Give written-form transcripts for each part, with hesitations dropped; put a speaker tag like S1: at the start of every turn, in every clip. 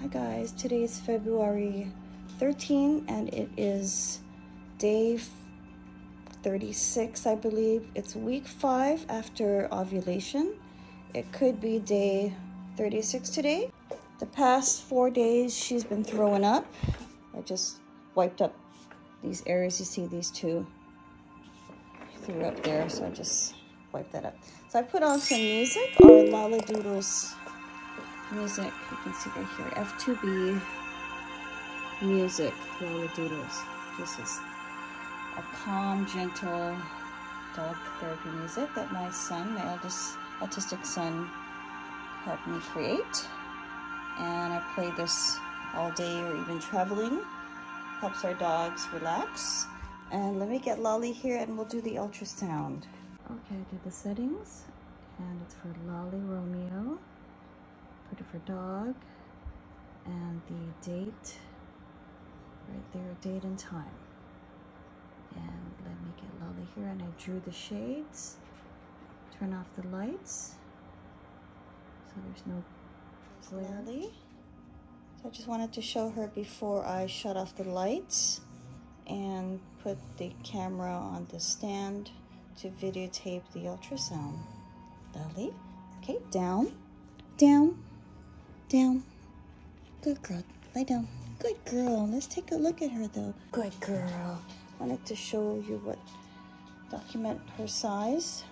S1: Hi guys, today is February 13 and it is day 36, I believe. It's week 5 after ovulation. It could be day 36 today. The past 4 days she's been throwing up. I just wiped up these areas. You see these two threw up there, so I just wiped that up. So I put on some music, our Lala Doodles music. You can see right here, F2B music, Lala Doodles. This is a calm, gentle dog therapy music that my son, my eldest autistic son, helped me create. And I play this all day or even traveling. Helps our dogs relax. And let me get Lolly here and we'll do the ultrasound. Okay, I did the settings and it's for Lolly Romeo. Put it for dog and the date right there, date and time. And let me get Lolly here, and I drew the shades. Turn off the lights so there's no glare. So I just wanted to show her before I shut off the lights and put the camera on the stand to videotape the ultrasound. Lolly, okay, down, down, down. Good girl, lay down. Good girl. Let's take a look at her though. Good girl. Wanted to show you document her size.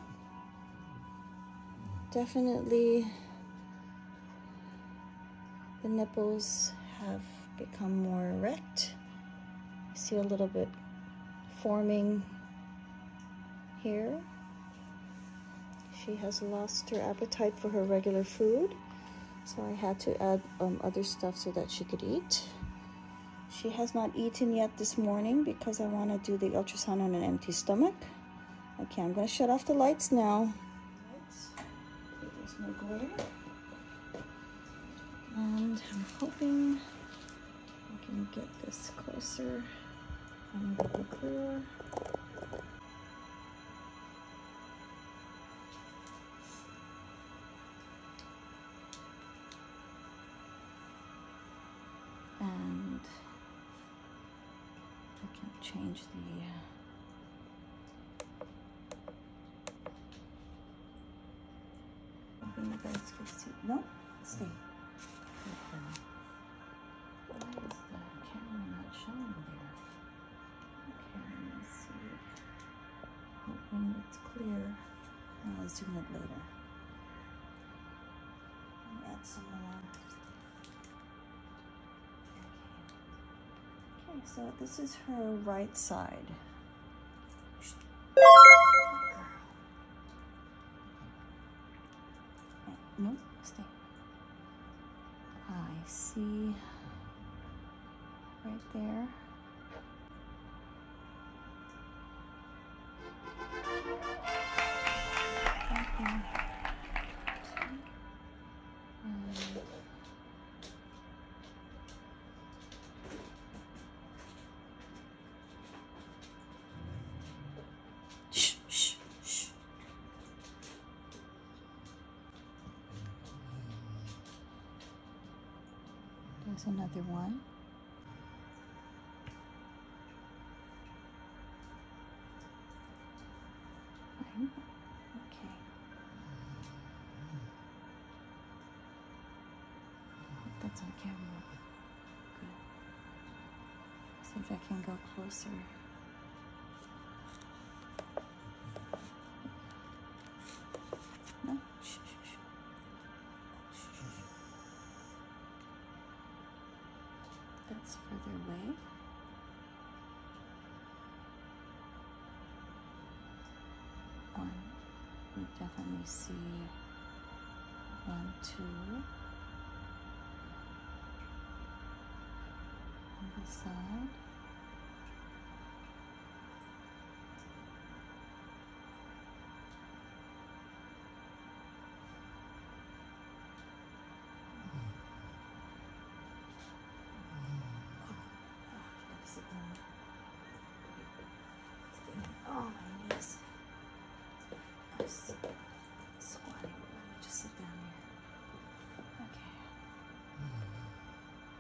S1: Definitely the nipples have become more erect. I see a little bit forming here. She has lost her appetite for her regular food, so I had to add other stuff so that she could eat. She has not eaten yet this morning because I want to do the ultrasound on an empty stomach. Okay, I'm going to shut off the lights now. There's no glare. And I'm hoping I can get this closer and a little clearer. And I can change the hoping you guys can see. No, stay. Why is the camera not showing there? Okay, let me see. Hoping it's clear. I'll zoom it later. Let me add some more. Okay, so this is her right side. No, stay. I see right there. Okay. Shh, shh, shh. There's another one. Okay. That's on camera. Good. See if I can go closer. No? Shh, shh, shh. Shh. That's further away. We definitely see 1, 2 on the side. Oh, my knees. I'm squatting. Let me just sit down here. Okay.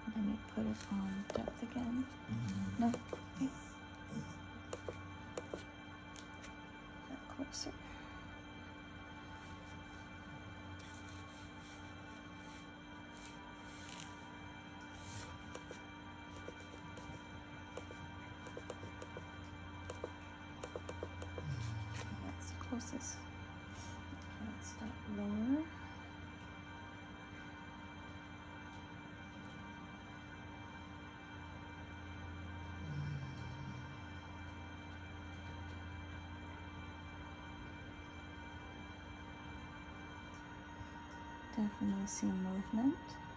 S1: Let me put it on depth again. No, wait. Get closer. That's the closest. Okay, let's start lower. Definitely see movement.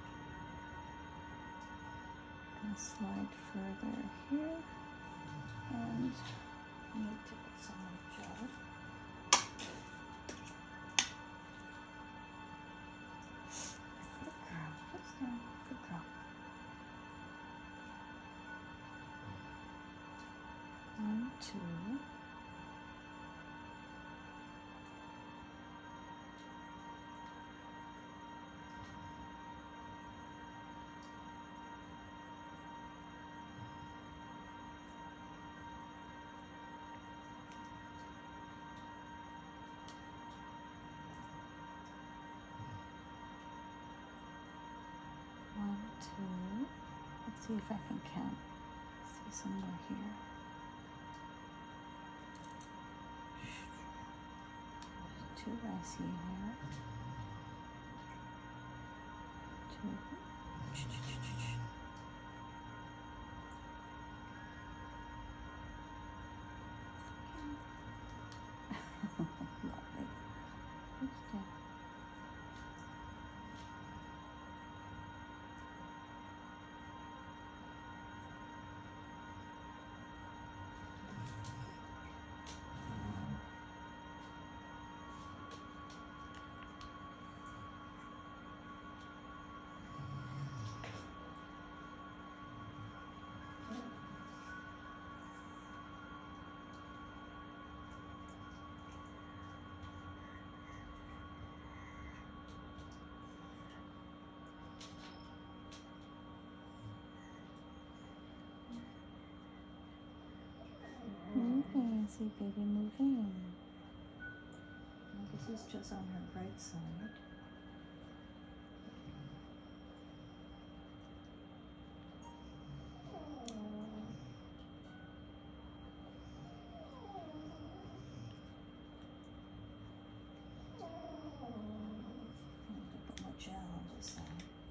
S1: Gonna slide further here, and I need to put some on the gel. Good girl. What's that? Good girl. 1, 2. Let's see if I can count. See some more here. There's 2 I see here. 2. Lovely. Okay. Moving, see baby moving. This is just on her right side. Put more gel on this side.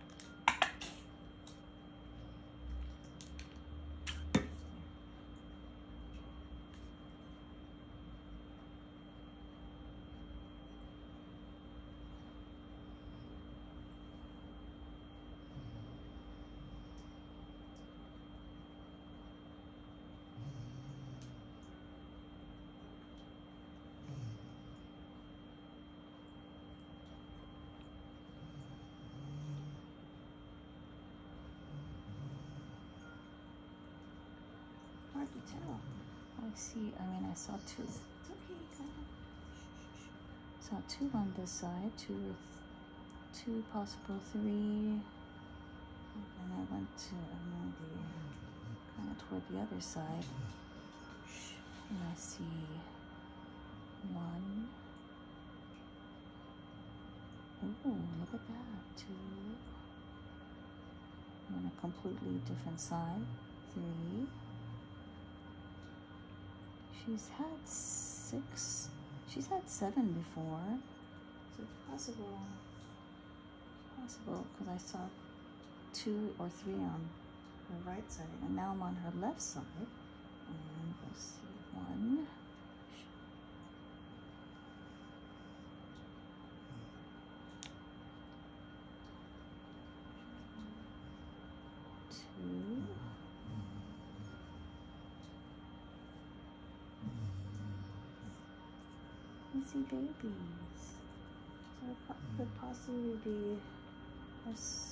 S1: Hard to tell. I see, I saw 2. It's okay, go ahead. Saw 2 on this side, 2, possible 3. And I went to kind of toward the other side. And I see 1. Oh, look at that. 2. On a completely different side. 3. She's had 6. She's had 7 before. So it's possible. It's possible because I saw 2 or 3 on her right side, and now I'm on her left side. And we'll see 1. 2. I see babies. So it could possibly be this.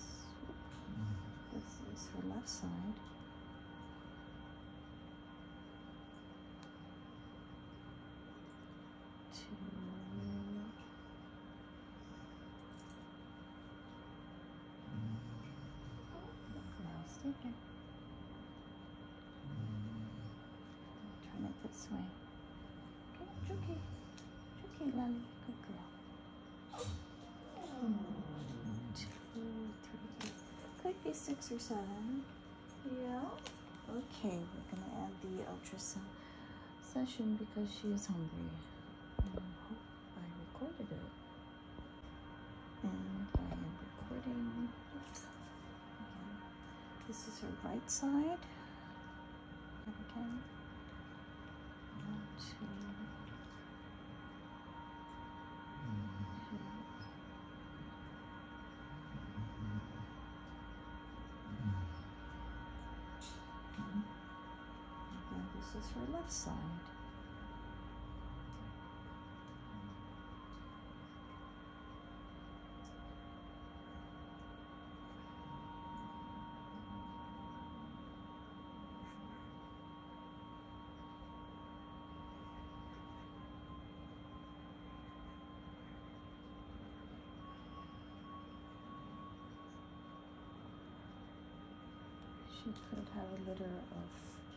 S1: This is her left side. 2. it. Turn it this way. Okay, it's okay. It's okay, Lolly. Good girl. 2, 3. Could be 6 or 7. Yeah. Okay, we're gonna end the ultrasound session because she is hungry. I hope I recorded it. And I am recording. Again, this is her right side. And again, 1, 2, 3. And this is her left side. She could have a litter of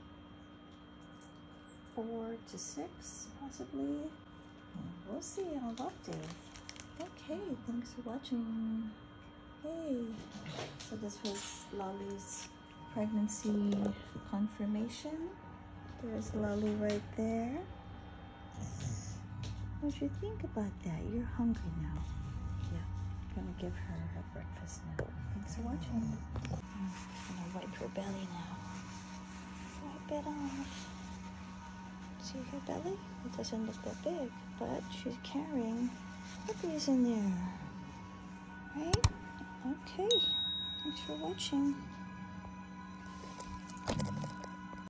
S1: 4 to 6, possibly. And we'll see. I'll update. Okay, thanks for watching. Hey, so this was Lolly's pregnancy confirmation. There's Lolly right there. What do you think about that? You're hungry now. Yeah, I'm gonna give her her breakfast now. Thanks for watching. I'm gonna wipe her belly now. Wipe it off. See her belly? It doesn't look that big, but she's carrying puppies in there. Right? Okay. Thanks for watching.